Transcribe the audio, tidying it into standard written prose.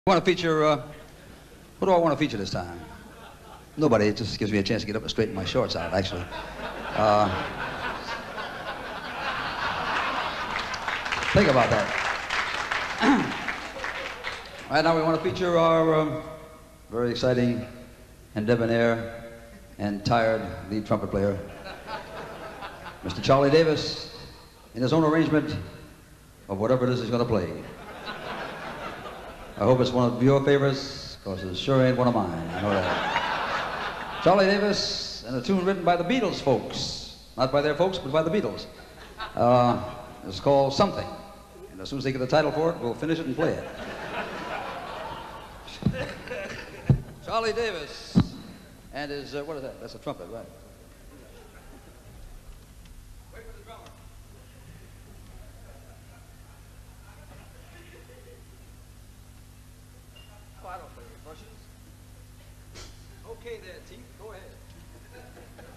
I want to feature, who do I want to feature this time? Nobody. It just gives me a chance to get up and straighten my shorts out, actually. Think about that. Right now we want to feature our very exciting and debonair and tired lead trumpet player, Mr. Charley Davis, in his own arrangement of whatever it is he's going to play. I hope it's one of your favorites, because it sure ain't one of mine, I know that. Charley Davis, and a tune written by the Beatles folks. Not by their folks, but by the Beatles. It's called Something. And as soon as they get the title for it, we'll finish it and play it. Charley Davis and his, what is that? That's a trumpet, right? Wait for the drummer. Oh, I don't play any brushes. Okay there, Teeth, go ahead.